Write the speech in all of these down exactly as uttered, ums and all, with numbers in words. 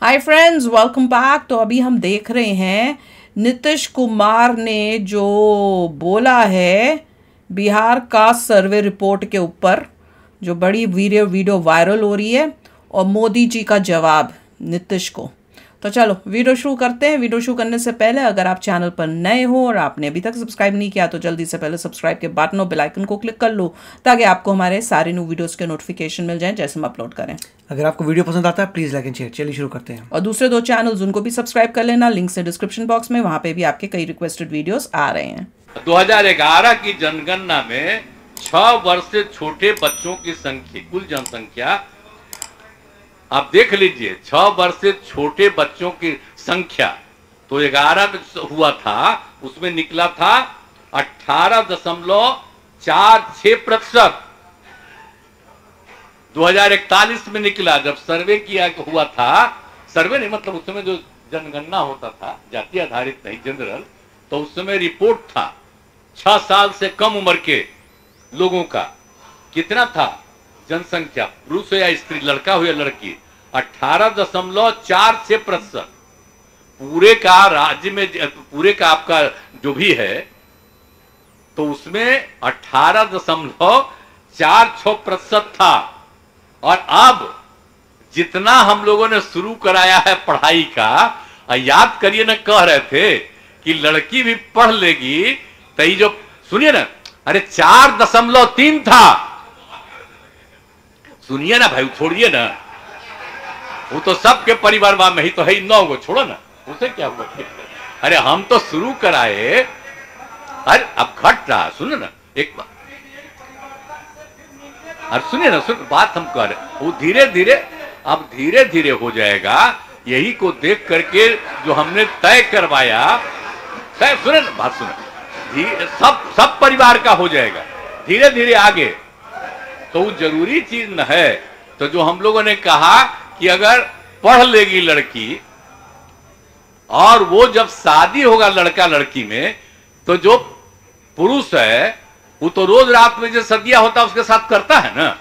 Hi friends, welcome back. तो अभी हम देख रहे हैं नीतीश कुमार ने जो बोला है बिहार का सर्वे रिपोर्ट के ऊपर, जो बड़ी वीडियो वीडियो वायरल हो रही है, और मोदी जी का जवाब नीतीश को। तो चलो वीडियो शुरू करते हैं। वीडियो शुरू करने से पहले अगर आप चैनल पर नए हो और आपने अभी तक सब्सक्राइब नहीं किया तो जल्दी से पहले सब्सक्राइब के बटन और बेल आइकन को क्लिक कर लो, ताकि आपको हमारे सारे न्यू वीडियोस के नोटिफिकेशन मिल जाएं जैसे हम अपलोड करें। अगर आपको वीडियो पसंद आता है प्लीज लाइक एंड शेयर। चलिए शुरू करते हैं। और दूसरे दो चैनल्स उनको भी सब्सक्राइब कर लेना, लिंक से डिस्क्रिप्शन बॉक्स में, वहां पे भी आपके कई रिक्वेस्टेड वीडियोस आ रहे हैं। दो हज़ार ग्यारह की जनगणना में छह वर्ष से छोटे बच्चों की संख्या, कुल जनसंख्या आप देख लीजिए, छह वर्ष से छोटे बच्चों की संख्या तो ग्यारह में हुआ था, उसमें निकला था अठारह दशमलव चार छह प्रतिशत। दो हजार इकतालीस में निकला, जब सर्वे किया हुआ था, सर्वे नहीं मतलब उस समय जो जनगणना होता था, जाति आधारित नहीं, जनरल, तो उस समय रिपोर्ट था छह साल से कम उम्र के लोगों का कितना था जनसंख्या, पुरुष हो या स्त्री, लड़का हो या लड़की, अठारह दशमलव चार छह प्रतिशत। पूरे का राज्य में, पूरे का आपका जो भी है, तो उसमें अठारह दशमलव चार छह प्रतिशत था। और अब जितना हम लोगों ने शुरू कराया है पढ़ाई का, याद करिए ना, कह रहे थे कि लड़की भी पढ़ लेगी, तो ये जो सुनिए ना, अरे चार दशमलव तीन था, सुनिए ना भाई, छोड़िए ना, वो तो सबके परिवार में ही तो है, नौ गो, छोड़ो ना, उसे क्या हुआ। अरे हम तो शुरू कराए, अरे अब घट रहा, सुनो ना एक बार, और सुनिए ना, सुन बात हम कर रहे, वो धीरे धीरे अब धीरे धीरे हो जाएगा। यही को देख करके जो हमने तय करवाया, तय सुने ना, बात सुने, सब सब परिवार का हो जाएगा धीरे धीरे आगे। तो वो जरूरी चीज न है। तो जो हम लोगों ने कहा कि अगर पढ़ लेगी लड़की, और वो जब शादी होगा लड़का लड़की में, तो जो पुरुष है वो तो रोज रात में जो सदिया होता है उसके साथ करता है ना,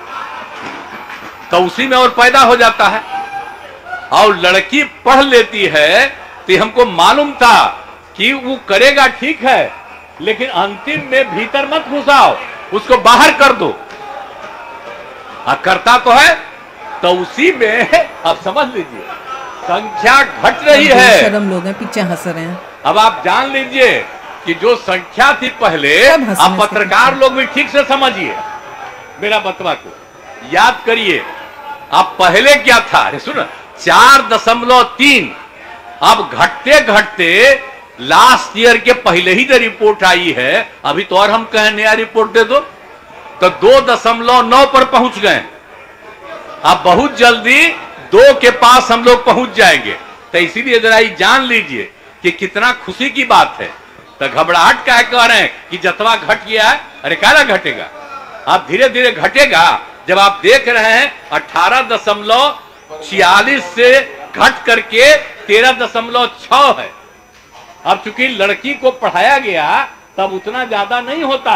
तो उसी में और पैदा हो जाता है। और लड़की पढ़ लेती है, तो हमको मालूम था कि वो करेगा, ठीक है, लेकिन अंतिम में भीतर मत घुसाओ, उसको बाहर कर दो। आ, करता तो है, तो उसी में अब समझ लीजिए संख्या घट रही है। शर्म लोग हैं, पीछे हंस रहे हैं। अब आप जान लीजिए कि जो संख्या थी पहले, आप पत्रकार लोग भी ठीक से समझिए मेरा बतवा को, याद करिए, आप पहले क्या था, अरे सुनो, चार दशमलव तीन, अब घटते घटते लास्ट ईयर के पहले ही जो रिपोर्ट आई है, अभी तो और हम कहें नया रिपोर्ट दे दो, तो दो दशमलव नौ पर पहुंच गए। अब बहुत जल्दी दो के पास हम लोग पहुंच जाएंगे। तो इसीलिए जरा ये जान लीजिए कि कितना खुशी की बात है। तो घबराहट का कह रहे हैं कि जतवा घट गया है, अरे क्या घटेगा, अब धीरे धीरे घटेगा। जब आप देख रहे हैं अठारह दशमलव छियालीस से घट करके तेरह दशमलव छह है। अब चूंकि लड़की को पढ़ाया गया, तब उतना ज्यादा नहीं होता,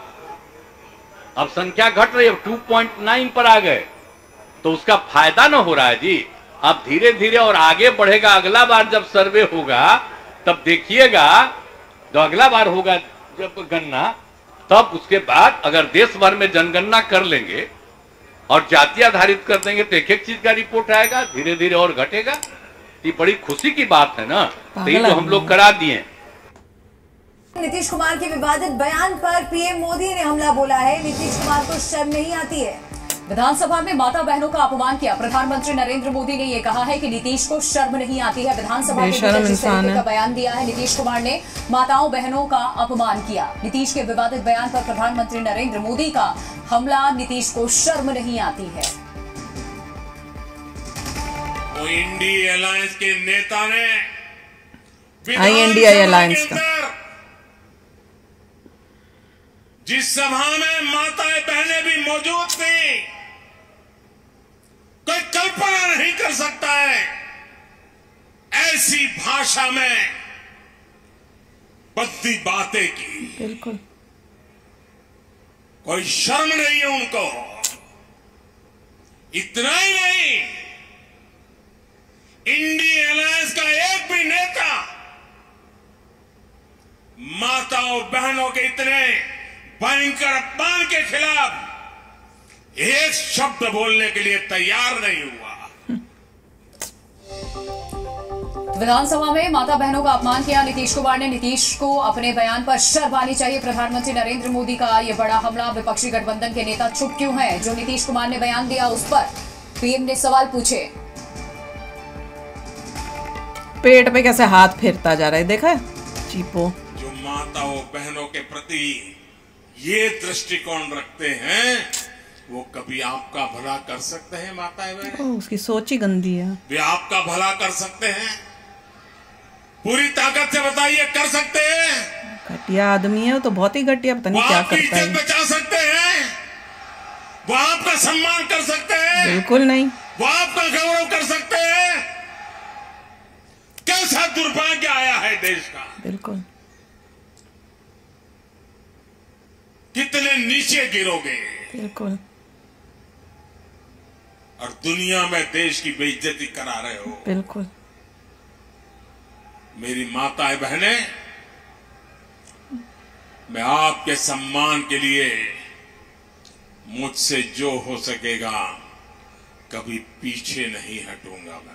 अब संख्या घट रही है, दो पॉइंट नौ पर आ गए, तो उसका फायदा ना हो रहा है जी। अब धीरे धीरे और आगे बढ़ेगा। अगला बार जब सर्वे होगा तब देखिएगा, जो अगला बार होगा जब गणना, तब उसके बाद अगर देश भर में जनगणना कर लेंगे और जाति आधारित कर देंगे, तो एक एक चीज का रिपोर्ट आएगा, धीरे धीरे और घटेगा। ये बड़ी खुशी की बात है ना, तो ये तो हम लोग करा दिए। नीतीश कुमार के विवादित बयान पर पीएम मोदी ने हमला बोला है। नीतीश कुमार को शर्म नहीं आती है। विधानसभा में माता बहनों का अपमान किया। प्रधानमंत्री नरेंद्र मोदी ने यह कहा है कि नीतीश को शर्म नहीं आती है। विधानसभा में जिस तरीके का बयान दिया है, नीतीश कुमार ने माताओं बहनों का अपमान किया। नीतीश के विवादित बयान पर प्रधानमंत्री नरेंद्र मोदी का हमला, नीतीश को शर्म नहीं आती है। वो इंडिया अलायंस के नेता ने आई इंडिया अलायंस का जिस सभा में माताएं बहनें भी मौजूद थी, कोई कल्पना नहीं कर सकता है ऐसी भाषा में बद्दी बातें की। बिल्कुल, कोई शर्म नहीं है उनको। इतना ही नहीं, इंडिया अलायंस का एक भी नेता माताओं बहनों के इतने भयंकर अपमान के खिलाफ एक शब्द बोलने के लिए तैयार नहीं हुआ। विधानसभा में माता बहनों का अपमान किया नीतीश कुमार ने। नीतीश को अपने बयान पर शर्म आनी चाहिए। प्रधानमंत्री नरेंद्र मोदी का यह बड़ा हमला। विपक्षी गठबंधन के नेता चुप क्यों हैं? जो नीतीश कुमार ने बयान दिया उस पर पीएम ने सवाल पूछे। पेट पे कैसे हाथ फेरता जा रहा है, देखा चीपो। जो माताओं बहनों के प्रति ये दृष्टिकोण रखते हैं वो कभी आपका भला कर सकते हैं? माताएं बहनें, उसकी सोच ही गंदी है। वे आपका भला कर सकते हैं? पूरी ताकत से बताइए, कर सकते हैं? घटिया आदमी है वो तो, बहुत ही घटिया, पता नहीं क्या करता है। इज्जत बचा सकते हैं? वो आपका सम्मान कर सकते हैं? बिल्कुल नहीं। वो आपका गौरव कर सकते हैं? कैसा दुर्भाग्य आया है देश का। बिल्कुल। कितने नीचे गिरोगे। बिल्कुल। और दुनिया में देश की बेइज्जती करा रहे हो। बिल्कुल। मेरी माताएं बहनें, मैं आपके सम्मान के लिए मुझसे जो हो सकेगा कभी पीछे नहीं हटूंगा। मैं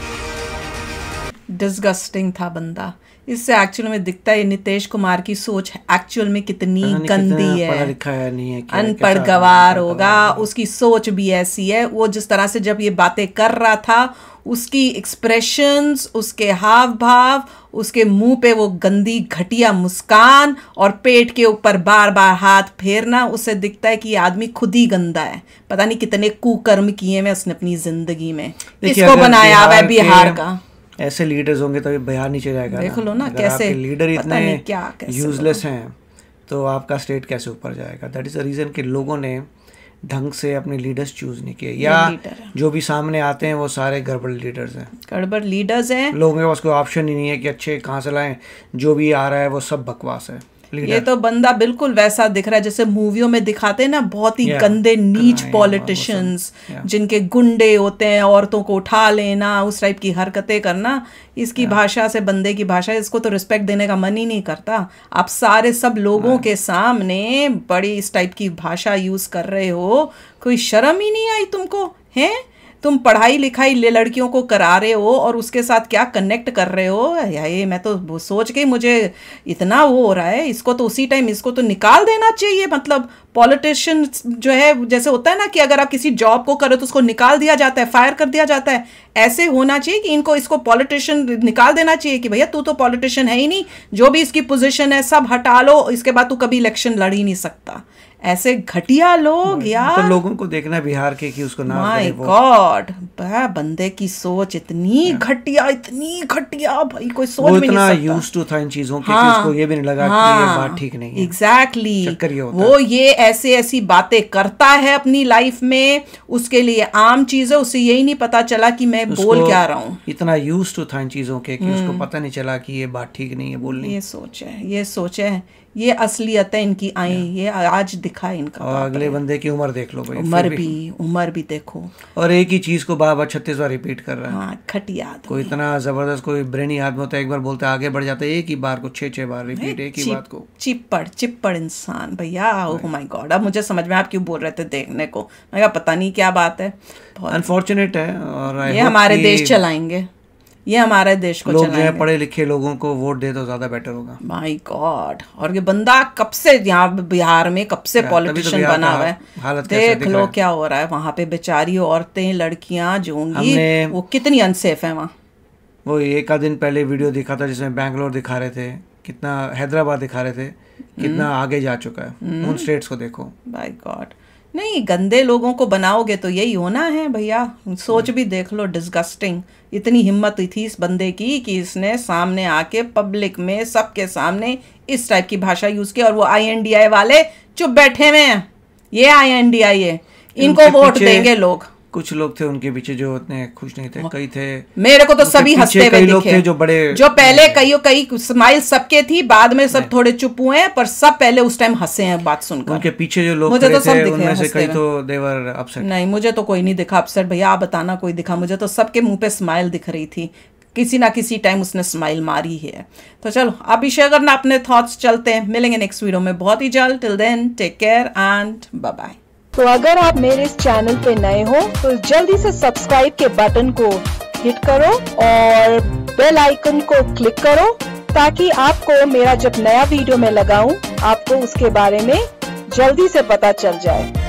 डिस्गस्टिंग था बंदा। इससे एक्चुअल में दिखता है नीतीश कुमार की सोच एक्चुअल में कितनी गंदी है। पढ़ा लिखा है नहीं है, अनपढ़ गवार होगा, उसकी सोच भी ऐसी है। वो जिस तरह से जब ये बातें कर रहा था, उसकी एक्सप्रेशंस, उसके हाव भाव, उसके मुंह पे वो गंदी घटिया मुस्कान और पेट के ऊपर बार बार हाथ फेरना, उससे दिखता है कि ये आदमी खुद ही गंदा है। पता नहीं कितने कुकर्म किए हैं उसने अपनी जिंदगी में। इसको बनाया हुआ है बिहार का। ऐसे लीडर्स होंगे तभी बिहार नीचे जाएगा। देख लो ना कैसे लीडर इतने क्या यूजलेस हैं तो आपका स्टेट कैसे ऊपर जाएगा। दैट इज द रीजन कि लोगों ने ढंग से अपने लीडर्स चूज नहीं किए, या जो भी सामने आते हैं वो सारे गड़बड़ लीडर्स हैं। गड़बड़ लीडर्स हैं। लोगों के पास कोई ऑप्शन ही नहीं है कि अच्छे कहाँ से लाएं। जो भी आ रहा है वो सब बकवास है। ये तो बंदा बिल्कुल वैसा दिख रहा है जैसे मूवियों में दिखाते हैं ना, बहुत ही yeah, गंदे नीच पॉलिटिशियंस yeah. जिनके गुंडे होते हैं, औरतों को उठा लेना, उस टाइप की हरकतें करना। इसकी yeah. भाषा से, बंदे की भाषा, इसको तो रिस्पेक्ट देने का मन ही नहीं करता। आप सारे सब लोगों yeah. के सामने बड़ी इस टाइप की भाषा यूज कर रहे हो, कोई शर्म ही नहीं आई तुमको? हैं तुम पढ़ाई लिखाई ले लड़कियों को करा रहे हो और उसके साथ क्या कनेक्ट कर रहे हो? ये मैं तो सोच के मुझे इतना वो हो रहा है। इसको तो उसी टाइम इसको तो निकाल देना चाहिए। मतलब पॉलिटिशियन जो है, जैसे होता है ना कि अगर आप किसी जॉब को करो तो उसको निकाल दिया जाता है, फायर कर दिया जाता है, ऐसे होना चाहिए कि इनको इसको पॉलिटिशियन निकाल देना चाहिए कि भैया तू तो पॉलिटिशियन है ही नहीं, जो भी इसकी पोजीशन है सब हटा लो, इसके बाद तू कभी इलेक्शन लड़ ही नहीं सकता। ऐसे घटिया लोग यार। तो लोगों को देखना बिहार के कि उसको नाम माय गॉड, बंदे की सोच इतनी घटिया, इतनी घटिया, भाई कोई सोच भी नहीं सकता। वो इतना यूज्ड टू था इन चीजों के कि उसको ये भी नहीं लगा कि ये बात ठीक नहीं है। एग्जैक्टली। वो ये ऐसे ऐसी बातें करता है अपनी लाइफ में, उसके लिए आम चीज है, उसे यही नहीं पता चला कि मैं बोल क्या रहा हूँ। इतना यूज्ड टू था इन चीजों के कि उसको पता नहीं चला कि ये बात ठीक नहीं है बोलनी। ये सोच है, ये सोच है, ये असलियत है इनकी आई, ये आज दिखा है इनका। और अगले बंदे की उम्र देख लो भाई, उम्र भी, भी उम्र भी देखो, और एक ही चीज को बार बार छत्तीस बार रिपीट कर रहा है। हाँ, खटिया। कोई इतना जबरदस्त कोई ब्रेनी आदमी होता है, एक बार बोलते आगे बढ़ जाता है, एक ही बार को छह छह बार रिपीट एक ही बात को। चिप्पड़ चिप्पड़ इंसान भैया। ओह माय गॉड, अब मुझे समझ में आप क्यों बोल रहे थे देखने को। मैं कहा पता नहीं क्या बात है, अनफॉर्चुनेट है। और ये हमारे देश चलाएंगे, ये हमारे देश को लोग जो है पढ़े लिखे लोगों को वोट दे तो ज्यादा बेटर होगा। माय गॉड, और ये बंदा कब से यहाँ बिहार में कब से पॉलिटिशियन तो बना हुआ है। देख लो क्या हो रहा है वहां पे। बेचारी औरतें, लड़कियां जो होंगी वो कितनी अनसेफ है वहाँ। वो एक आध दिन पहले वीडियो दिखा था जिसमें बैंगलोर दिखा रहे थे, कितना हैदराबाद दिखा रहे थे, कितना आगे जा चुका है। उन स्टेट्स को देखो। माय गॉड, नहीं गंदे लोगों को बनाओगे तो यही होना है भैया। सोच भी देख लो, डिस्गस्टिंग। इतनी हिम्मत थी इस बंदे की कि इसने सामने आके पब्लिक में सबके सामने इस टाइप की भाषा यूज की। और वो आई एन डी आई वाले चुप बैठे हुए हैं। ये आई एन डी आई है, इनको वोट देंगे लोग। कुछ लोग थे उनके पीछे जो उतने खुश नहीं थे, कई थे, मेरे को तो सभी हंसते हुए कई लोग थे जो बड़े, जो पहले कई कई स्माइल सबके थी, बाद में सब थोड़े चुप हुए हैं, पर सब पहले उस टाइम हंसे हैं बात सुनकर। उनके पीछे जो लोग खड़े थे उनमें से कई तो दे वर अपसेट। नहीं, मुझे तो कोई नहीं दिखा अपसेट, भैया आप बताना कोई दिखा? मुझे तो सबके मुंह पे स्माइल दिख रही थी, किसी ना किसी टाइम उसने स्माइल मारी है। तो चलो आप भी शेयर करना अपने थॉट्स, चलते हैं, मिलेंगे नेक्स्ट वीडियो में बहुत ही जल्द। Till then take care and bye bye. तो अगर आप मेरे इस चैनल पे नए हो तो जल्दी से सब्सक्राइब के बटन को हिट करो और बेल आइकन को क्लिक करो, ताकि आपको मेरा जब नया वीडियो मैं लगाऊं आपको उसके बारे में जल्दी से पता चल जाए।